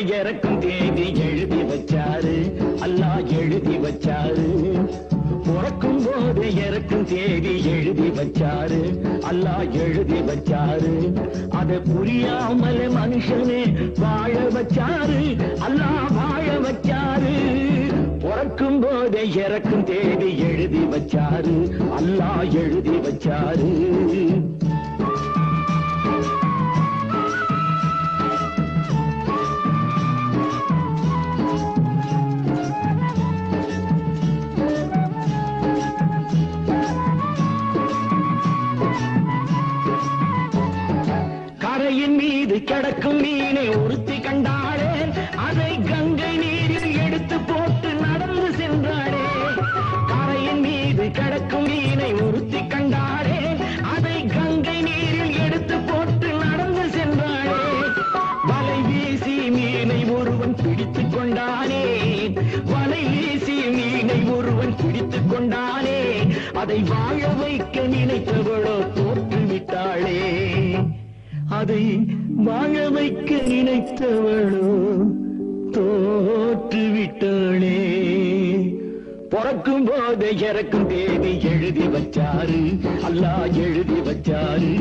இறக்கும் தேதி எழுதி வச்சாரு, அல்லாஹ் எழுதி வச்சாரு. பிறக்கும் போது இறக்கும் தேதி எழுதி வச்சாரு, அல்லாஹ் எழுதி வச்சாரு. அதை புரியாமல மனுஷனே வாழ வச்சாரு, அல்லாஹ் வாழ வச்சாரு. பிறக்கும் போது இறக்கும் தேதி எழுதி வச்சாரு, அல்லாஹ் எழுதி வச்சாரு. கரையின் மீது கிடக்கும் மீனை ஒருத்தி கண்டாளே, அதை கங்கை நீரில் எடுத்து போட்டு நடந்து சென்றாளே. கரையின் மீது கிடக்கும் மீனை ஒருத்தி கண்டாளே, அதை கங்கை நீரில் எடுத்து போட்டு நடந்து சென்றாளே. வலை வீசி மீனை ஒருவன் பிடித்துக் கொண்டானே, வலை வீசி மீனை ஒருவன் பிடித்துக் கொண்டானே. அதை வாழ வைக்க நினைத்தவளோ தோற்றுவிட்டாளே, அதை வாழ வைக்க நினைத்தவளோ தோற்றுவிட்டாளே. பிறக்கும் போது இறக்கும் தேதி எழுதி வச்சாரு, அல்லாஹ் எழுதி வச்சாரு.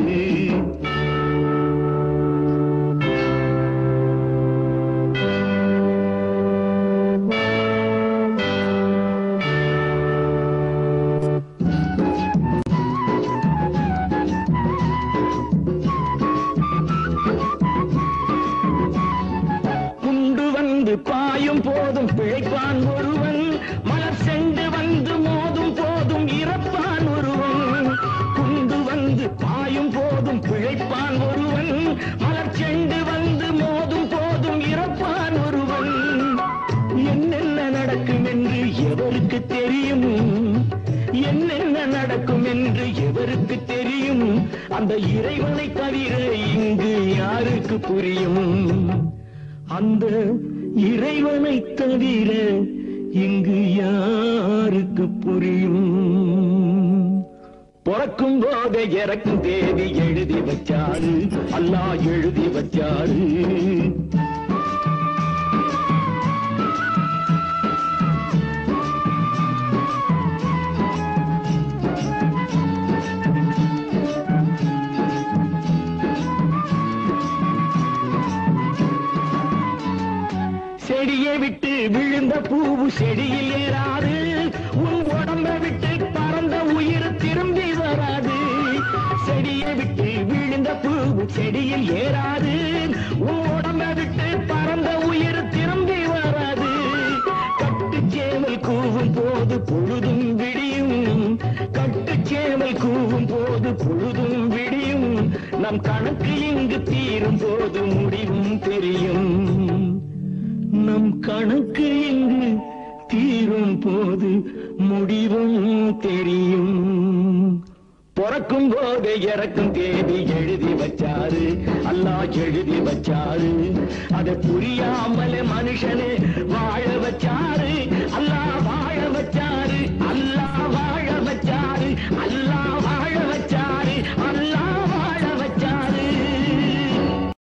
பாயும் போதும் பிழைப்பான் ஒருவன், மலர் சென்று வந்து மோதும் போதும் இறப்பான் ஒருவன். குண்டு வந்து பாயும் போதும் பிழைப்பான் ஒருவன், மலர் சென்று வந்து மோதும் போதும் இறப்பான் ஒருவன். என்னென்ன நடக்கும் என்று எவருக்கு தெரியும், என்னென்ன நடக்கும் என்று எவருக்கு தெரியும். அந்த இறைவனை தவிர இங்கு யாருக்கு புரியும், அந்த இறைவனை தவிர இங்கு யாருக்கு புரியும். பிறக்கும் போதே இறக்கும் தேதி எழுதி வச்சாரு, அல்லாஹ் எழுதி வச்சாரு. செடியை விட்டு விழுந்த பூவு செடியில் ஏறாது, உன் உடம்பை விட்டு பறந்த உயிர் திரும்பி வராது. செடியை விட்டு விழுந்த பூவு செடியில் ஏறாது, உன் உடம்பை விட்டு பறந்த உயிர் திரும்பி வராது. கட்டுச்சேவல் கூவும் போது பொழுதும் விடியும், கட்டுச்சேவல் கூவும் போது பொழுதும் விடியும். நம் கணக்கு இங்கு தீரும் போது முடிவும் தெரியும், நம் கணக்கு இங்கு தீரும் போது முடிவும் தெரியும். பிறக்கும் போது இறக்கும் தேதி எழுதி வச்சாரு, அல்லாஹ் எழுதி வச்சாரு. அதை புரியாமல மனுஷனே வாழ வச்சாரு, அல்லாஹ் வாழ வச்சாரு, அல்லாஹ் வாழ வச்சாரு, அல்லாஹ்